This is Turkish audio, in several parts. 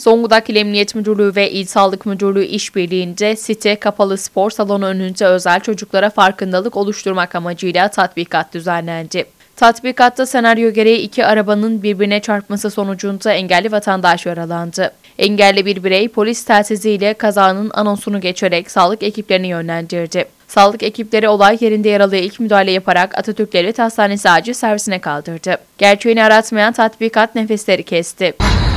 Zonguldak İl Emniyet Müdürlüğü ve İl Sağlık Müdürlüğü işbirliğince site kapalı spor salonu önünde özel çocuklara farkındalık oluşturmak amacıyla tatbikat düzenlendi. Tatbikatta senaryo gereği iki arabanın birbirine çarpması sonucunda engelli vatandaş yaralandı. Engelli bir birey polis telsiziyle kazanın anonsunu geçerek sağlık ekiplerini yönlendirdi. Sağlık ekipleri olay yerinde yaralıya ilk müdahale yaparak Atatürk Devlet Hastanesi acil servisine kaldırdı. Gerçeğini aratmayan tatbikat nefesleri kesti.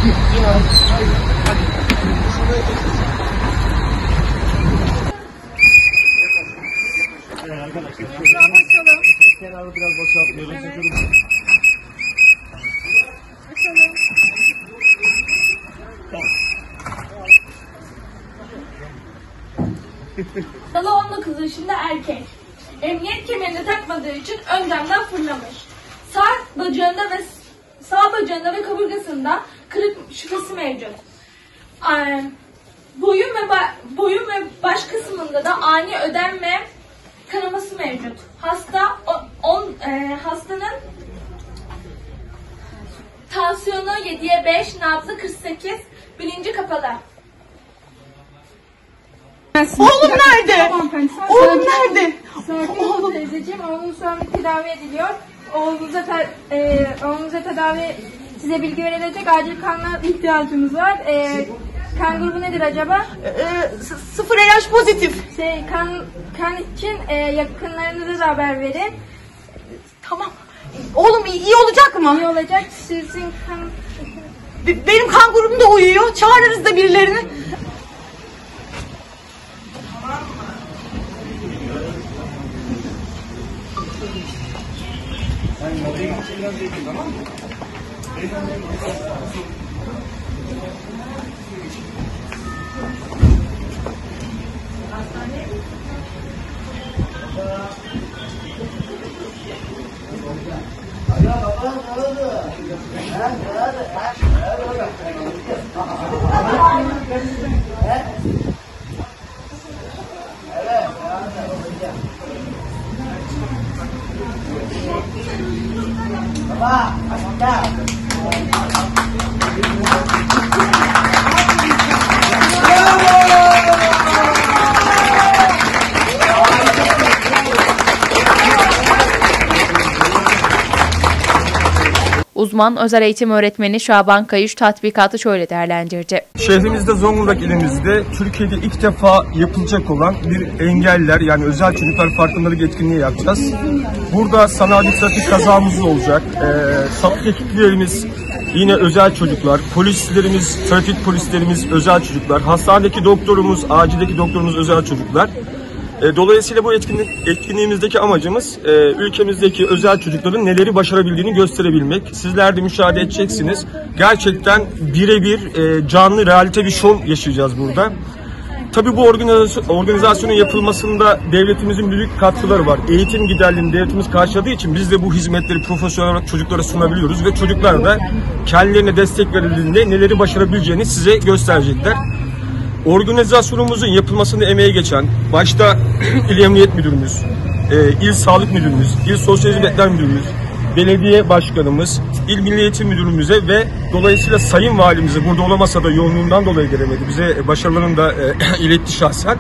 Dalı 19 yaşında erkek. Emniyet kemerini takmadığı için önden fırlamış. Sağ bacağında ve kaburgasında kırık şüphesi mevcut. Boyun ve baş kısmında da ani ödem ve kanaması mevcut. Hastanın tansiyonu 7'ye 5, nabzı 48, bilinci kapalı. Oğlum nerede? Oğlum nerede? Oğlum teyzeciğim, oğlum şu an tedavi ediliyor. Oğlunuza tedavi size bilgi verilecek. Acil kana ihtiyacımız var. Kan grubu nedir acaba? 0 RH pozitif. Kan için yakınlarınıza da haber verin. Tamam. Oğlum iyi olacak mı? İyi olacak. Sizin kan... Benim kan grubum da uyuyor. Çağırırız da birilerini. Tamam mı? Uzman özel eğitim öğretmeni Şaban Kayış tatbikatı şöyle değerlendirdi. Şehrimizde, Zonguldak ilimizde Türkiye'de ilk defa yapılacak olan bir engelliler, yani özel çocuklar farkındalık etkinliği yapacağız. Burada sanayi trafik kazamız olacak. Sağlık ekiplerimiz yine özel çocuklar, polislerimiz, trafik polislerimiz özel çocuklar, hastanedeki doktorumuz, acildeki doktorumuz özel çocuklar. Dolayısıyla bu etkinliğimizdeki amacımız ülkemizdeki özel çocukların neleri başarabildiğini gösterebilmek. Sizler de müşahede edeceksiniz. Gerçekten birebir canlı, realite bir şov yaşayacağız burada. Tabii bu organizasyonun yapılmasında devletimizin büyük katkıları var. Eğitim giderlerini devletimiz karşıladığı için biz de bu hizmetleri profesyonel olarak çocuklara sunabiliyoruz ve çocuklar da kendilerine destek verildiğinde neleri başarabileceğini size gösterecekler. Organizasyonumuzun yapılmasında emeği geçen, başta İl Emniyet Müdürümüz, İl Sağlık Müdürümüz, İl Sosyal Hizmetler Müdürümüz, Belediye Başkanımız, İl Milli Eğitim Müdürümüze ve dolayısıyla Sayın Valimize, burada olamasa da yoğunluğundan dolayı gelemedi, bize başarılarını da iletti şahsen.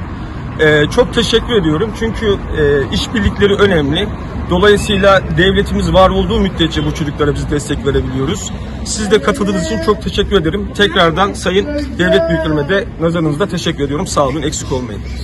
Çok teşekkür ediyorum çünkü işbirlikleri önemli. Dolayısıyla devletimiz var olduğu müddetçe bu çocuklara biz destek verebiliyoruz. Siz de katıldığınız için çok teşekkür ederim. Tekrardan Sayın Devlet Büyüklerime de nazarınızda teşekkür ediyorum. Sağ olun, eksik olmayın.